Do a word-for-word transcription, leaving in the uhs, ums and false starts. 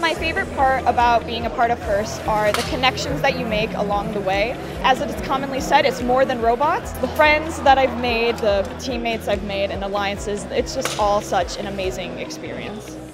My favorite part about being a part of FIRST are the connections that you make along the way. As it is commonly said, it's more than robots. The friends that I've made, the teammates I've made, and alliances, it's just all such an amazing experience.